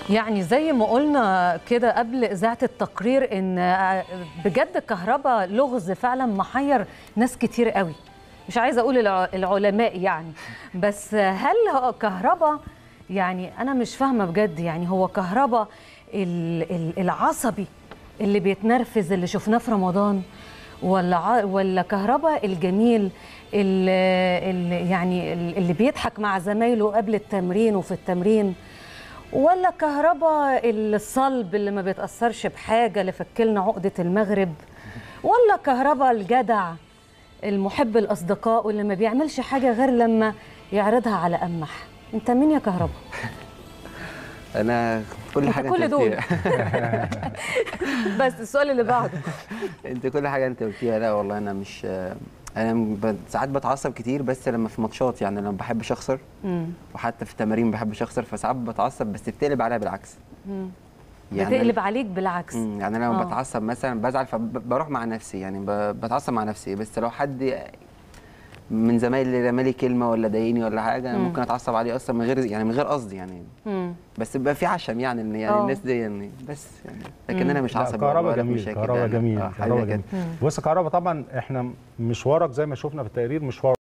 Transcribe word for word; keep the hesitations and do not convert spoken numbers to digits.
يعني زي ما قلنا كده قبل إذاعة التقرير إن بجد كهربا لغز فعلا محير ناس كتير قوي. مش عايزة أقول العلماء يعني، بس هل هو كهربا يعني أنا مش فاهمة بجد، يعني هو كهربا العصبي اللي بيتنرفز اللي شفناه في رمضان، ولا ولا كهربا الجميل اللي, اللي يعني اللي بيضحك مع زمايله قبل التمرين وفي التمرين، ولا كهربا الصلب اللي ما بيتأثرش بحاجة اللي فكلنا عقدة المغرب، ولا كهربا الجدع المحب الأصدقاء واللي ما بيعملش حاجة غير لما يعرضها على قمح؟ انت مين يا كهربا؟ انا كل حاجه كل دول بس السؤال اللي بعده انت كل حاجه انت قلتيها. لا والله انا مش انا ساعات بتعصب كتير، بس لما في ماتشات يعني لما بحبش اخسر، وحتى في التمارين ما بحبش اخسر، فساعات بتعصب بس بتقلب عليا بالعكس. مم. يعني بتقلب عليك بالعكس. يعني انا لما آه. بتعصب مثلا بزعل فبروح مع نفسي، يعني بتعصب مع نفسي، بس لو حد من زمايلي رمالي كلمه ولا ضايقني ولا حاجه مم. ممكن اتعصب عليه اصلا من غير يعني من غير قصدي يعني. مم. بس بيبقى في عشم يعني ان يعني أوه. الناس دي يعني بس يعني لكن مم. انا مش عصبي. كهربا جميل، كهربا جميل، كهربا جميل. بص كهربا طبعا احنا مشوارك زي ما شفنا في التقرير مشوار